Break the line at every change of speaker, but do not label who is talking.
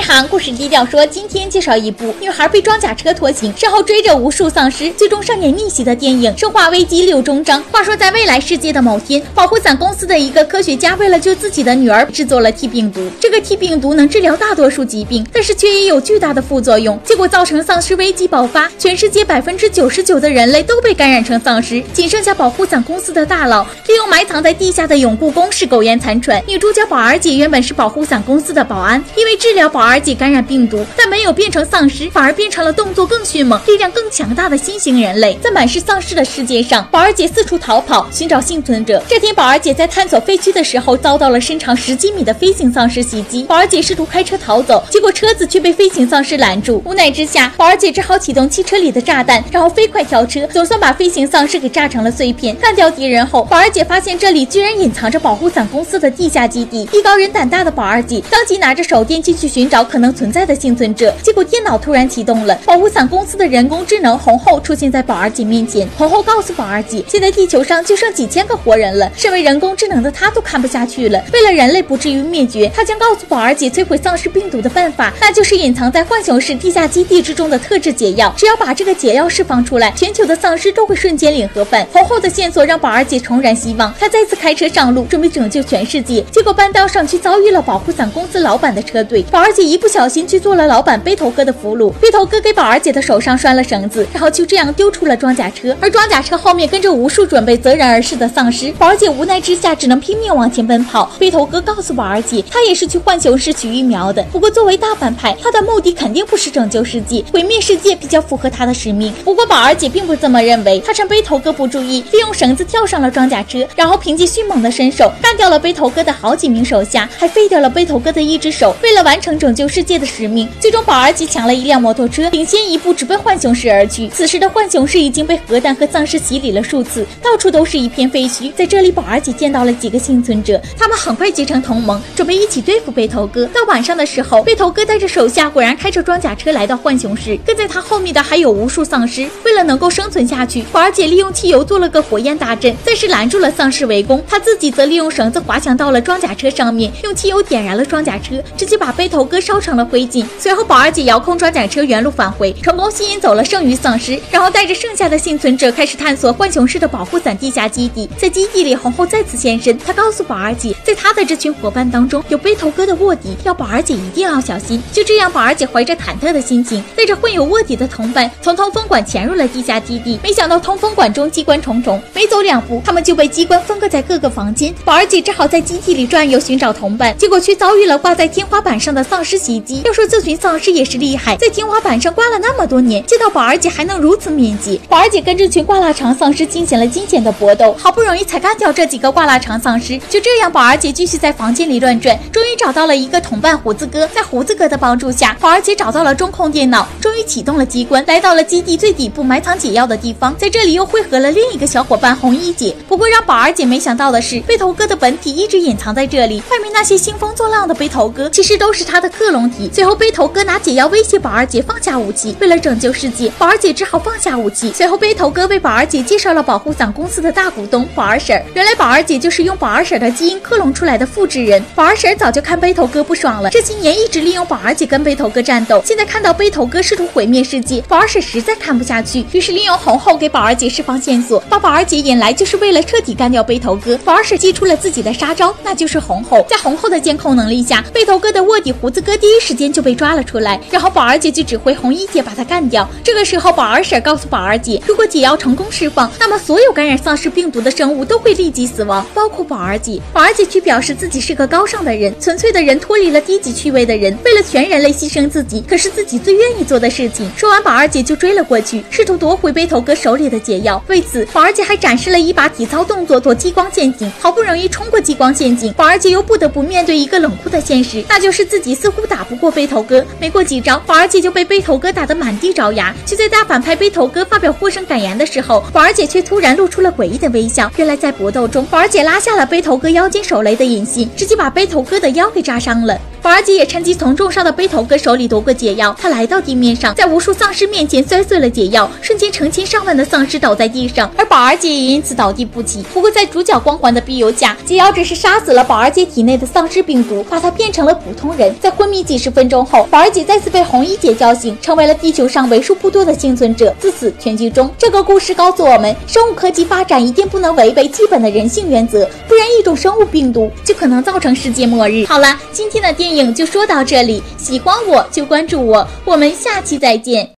好，故事低调说，今天介绍一部女孩被装甲车拖行，身后追着无数丧尸，最终上演逆袭的电影《生化危机6终章》。话说在未来世界的某天，保护伞公司的一个科学家为了救自己的女儿，制作了 T 病毒。这个 T 病毒能治疗大多数疾病，但是却也有巨大的副作用，结果造成丧尸危机爆发，全世界99%的人类都被感染成丧尸，仅剩下保护伞公司的大佬利用埋藏在地下的永固工事苟延残喘。女主角宝儿姐原本是保护伞公司的保安，因为治疗宝儿姐感染病毒，但没有变成丧尸，反而变成了动作更迅猛、力量更强大的新型人类。在满是丧尸的世界上，宝儿姐四处逃跑，寻找幸存者。这天，宝儿姐在探索废墟的时候，遭到了身长10几米的飞行丧尸袭击。宝儿姐试图开车逃走，结果车子却被飞行丧尸拦住。无奈之下，宝儿姐只好启动汽车里的炸弹，然后飞快跳车，总算把飞行丧尸给炸成了碎片。干掉敌人后，宝儿姐发现这里居然隐藏着保护伞公司的地下基地。艺高人胆大的宝儿姐当即拿着手电进去寻找可能存在的幸存者，结果电脑突然启动了，保护伞公司的人工智能红后出现在宝儿姐面前。红后告诉宝儿姐，现在地球上就剩几千个活人了，身为人工智能的她都看不下去了，为了人类不至于灭绝，她将告诉宝儿姐摧毁丧尸病毒的办法，那就是隐藏在浣熊市地下基地之中的特制解药，只要把这个解药释放出来，全球的丧尸都会瞬间领盒饭。红后的线索让宝儿姐重燃希望，她再次开车上路，准备拯救全世界，结果半道上却遭遇了保护伞公司老板的车队。宝儿姐一不小心去做了老板背头哥的俘虏，背头哥给宝儿姐的手上拴了绳子，然后就这样丢出了装甲车，而装甲车后面跟着无数准备择人而噬的丧尸。宝儿姐无奈之下只能拼命往前奔跑。背头哥告诉宝儿姐，他也是去浣熊市取疫苗的，不过作为大反派，他的目的肯定不是拯救世界，毁灭世界比较符合他的使命。不过宝儿姐并不这么认为，他趁背头哥不注意，利用绳子跳上了装甲车，然后凭借迅猛的身手干掉了背头哥的好几名手下，还废掉了背头哥的一只手。为了完成拯救世界的使命，最终宝儿姐抢了一辆摩托车，领先一步直奔浣熊市而去。此时的浣熊市已经被核弹和丧尸洗礼了数次，到处都是一片废墟。在这里，宝儿姐见到了几个幸存者，他们很快结成同盟，准备一起对付背头哥。到晚上的时候，背头哥带着手下果然开着装甲车来到浣熊市，跟在他后面的还有无数丧尸。为了能够生存下去，宝儿姐利用汽油做了个火焰大阵，暂时拦住了丧尸围攻。她自己则利用绳子滑翔到了装甲车上面，用汽油点燃了装甲车，直接把背头哥烧成了灰烬。随后宝儿姐遥控装甲车原路返回，成功吸引走了剩余丧尸，然后带着剩下的幸存者开始探索浣熊市的保护伞地下基地。在基地里，红后再次现身，她告诉宝儿姐，在她的这群伙伴当中有背头哥的卧底，要宝儿姐一定要小心。就这样，宝儿姐怀着忐忑的心情，带着混有卧底的同伴从通风管潜入了地下基地。没想到通风管中机关重重，没走2步，他们就被机关分割在各个房间。宝儿姐只好在基地里转悠寻找同伴，结果却遭遇了挂在天花板上的丧尸袭击。要说这群丧尸也是厉害，在天花板上挂了那么多年，见到宝儿姐还能如此免疫。宝儿姐跟这群挂腊肠丧尸进行了惊险的搏斗，好不容易才干掉这几个挂腊肠丧尸。就这样，宝儿姐继续在房间里乱转，终于找到了一个同伴胡子哥。在胡子哥的帮助下，宝儿姐找到了中控电脑，终于启动了机关，来到了基地最底部埋藏解药的地方。在这里又汇合了另一个小伙伴红衣姐。不过让宝儿姐没想到的是，背头哥的本体一直隐藏在这里，外面那些兴风作浪的背头哥其实都是他的克隆体。最后背头哥拿解药威胁宝儿姐放下武器，为了拯救世界，宝儿姐只好放下武器。随后背头哥为宝儿姐介绍了保护伞公司的大股东宝儿婶，原来宝儿姐就是用宝儿婶的基因克隆出来的复制人。宝儿婶早就看背头哥不爽了，这些年一直利用宝儿姐跟背头哥战斗，现在看到背头哥试图毁灭世界，宝儿婶实在看不下去，于是利用红后给宝儿姐释放线索，把宝儿姐引来就是为了彻底干掉背头哥。宝儿婶祭出了自己的杀招，那就是红后。在红后的监控能力下，背头哥的卧底胡子哥第一时间就被抓了出来，然后宝儿姐就指挥红衣姐把他干掉。这个时候宝儿婶告诉宝儿姐，如果解药成功释放，那么所有感染丧尸病毒的生物都会立即死亡，包括宝儿姐。宝儿姐却表示自己是个高尚的人，纯粹的人脱离了低级趣味的人，为了全人类牺牲自己，可是自己最愿意做的事情。说完，宝儿姐就追了过去，试图夺回背头哥手里的解药。为此，宝儿姐还展示了一把体操动作躲激光陷阱。好不容易冲过激光陷阱，宝儿姐又不得不面对一个冷酷的现实，那就是自己似乎打不过背头哥。没过几招，宝儿姐就被背头哥打得满地找牙。就在大反派背头哥发表获胜感言的时候，宝儿姐却突然露出了诡异的微笑。原来在搏斗中，宝儿姐拉下了背头哥腰间手雷的引信，直接把背头哥的腰给扎伤了。宝儿姐也趁机从重伤的背头哥手里夺过解药，她来到地面上，在无数丧尸面前摔碎了解药，瞬间成千上万的丧尸倒在地上，而宝儿姐也因此倒地不起。不过在主角光环的庇佑下，解药只是杀死了宝儿姐体内的丧尸病毒，把她变成了普通人。在昏迷迷几十分钟后，宝儿姐再次被红衣姐叫醒，成为了地球上为数不多的幸存者。自此全剧终。这个故事告诉我们，生物科技发展一定不能违背基本的人性原则，不然一种生物病毒就可能造成世界末日。好了，今天的电影就说到这里，喜欢我就关注我，我们下期再见。